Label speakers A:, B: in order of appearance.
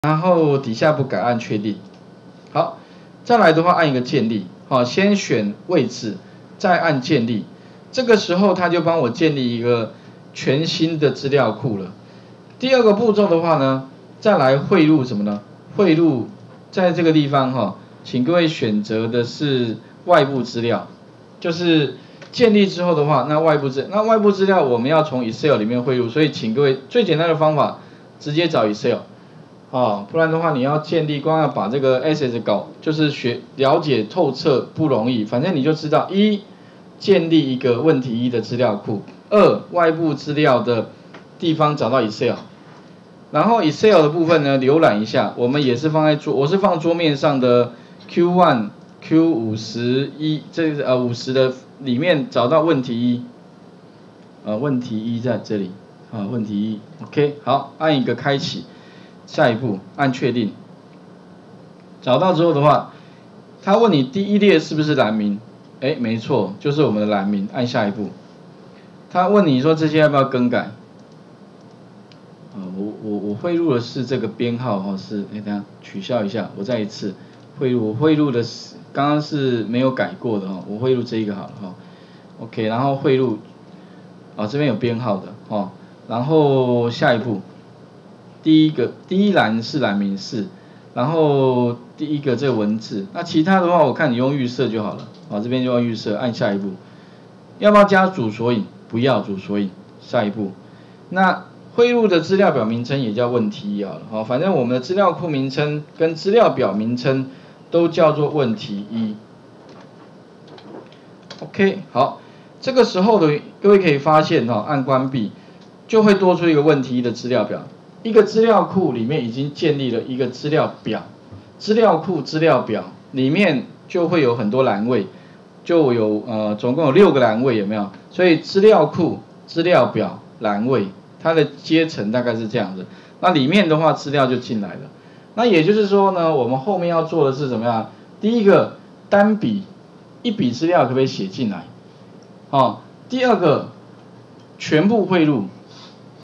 A: 然后底下不改按确定。好，再来的话按一个建立，好，先选位置，再按建立。这个时候它就帮我建立一个全新的资料库了。第二个步骤的话呢，再来汇入什么呢？汇入在这个地方哈，请各位选择的是外部资料，就是建立之后的话，那外部资料我们要从 Excel 里面汇入，所以请各位最简单的方法，直接找 Excel。不然的话你要建立，光要把这个 Access 搞，就是了解透彻不容易。反正你就知道，一，建立一个问题一的资料库；二，外部资料的地方找到 Excel， 然后 Excel 的部分呢，浏览一下，我们也是我是放桌面上的 Q1、Q51， 这个50的里面找到问题一，问题一在这里，问题一 ，OK， 好，按一个开启。下一步按确定，找到之后的话，他问你第一列是不是栏名？没错，就是我们的栏名。按下一步，他问你说这些要不要更改？我汇入的是这个编号是等下取消一下，我再一次汇入，我汇入的是刚刚是没有改过的我汇入这一个好了OK， 然后汇入这边有编号的然后下一步。第一栏是栏名是，然后第一个这个文字，那其他的话我看你用预设就好了，这边就用预设，按下一步。要不要加主索引？不要主索引，下一步。那汇入的资料表名称也叫问题一好了，反正我们的资料库名称跟资料表名称都叫做问题一。OK， 好，这个时候的各位可以发现按关闭就会多出一个问题一的资料表。一个资料库里面已经建立了一个资料表，资料库资料表里面就会有很多栏位，就有总共有6个栏位，有没有？所以资料库资料表栏位它的阶层大概是这样子。那里面的话资料就进来了。那也就是说呢，我们后面要做的是怎么样？第一个单笔一笔资料可不可以写进来？第二个全部汇入。